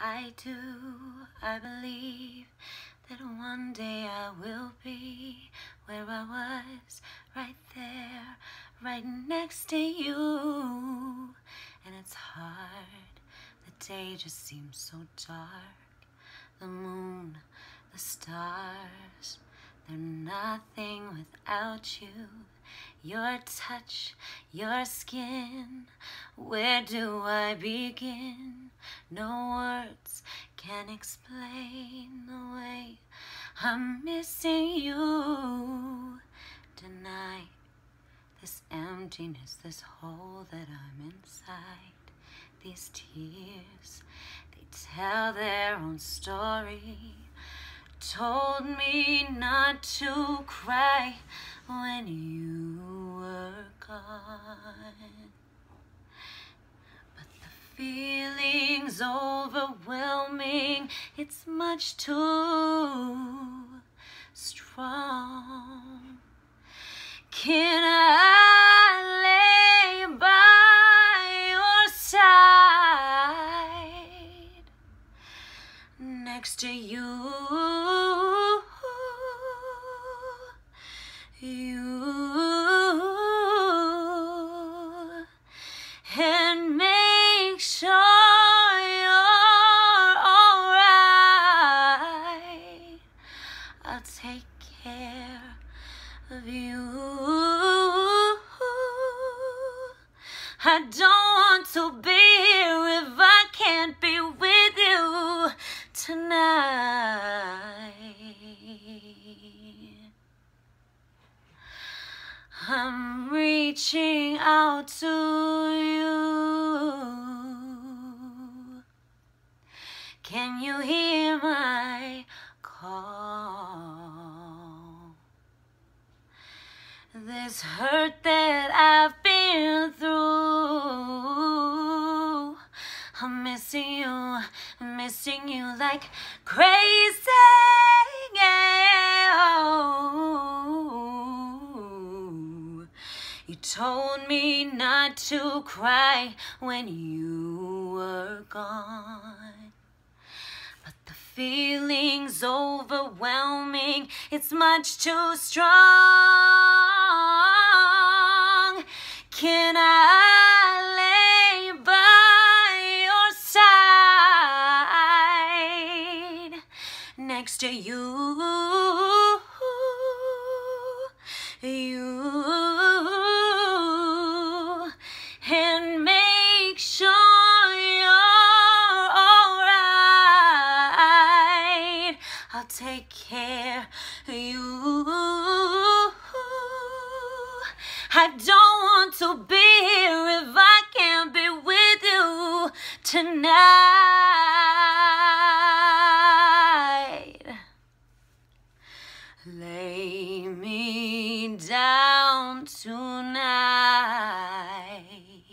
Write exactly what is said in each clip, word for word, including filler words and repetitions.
I do, I believe that one day I will be where I was, right there, right next to you. And it's hard, the day just seems so dark. The moon, the stars, they're nothing without you. Your touch, your skin, where do I begin? No words can explain the way I'm missing you. Tonight, this emptiness, this hole that I'm inside, these tears, they tell their own story. Told me not to cry when you were gone. But the feeling's overwhelming, it's much too strong. Can I lay by your side next to you? You and make sure you're alright. I'll take care of you. I don't want to be here if I can't be with you tonight. I'm reaching out to you. Can you hear my call? This hurt that I've been through, I'm missing you, missing you like crazy. You told me not to cry when you were gone. But the feeling's overwhelming, it's much too strong. Can I lay by your side next to you? You and make sure you're alright. I'll take care of you. I don't want to be here if I can't be with you tonight. Lay me down tonight.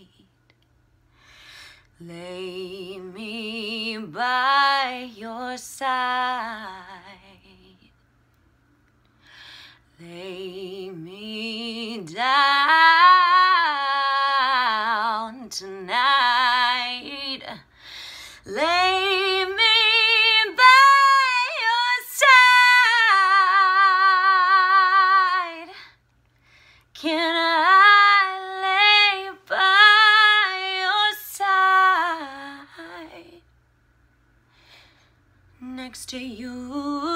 Lay me by your side. Lay me down tonight. Lay me by your side. Can I lay by your side next to you?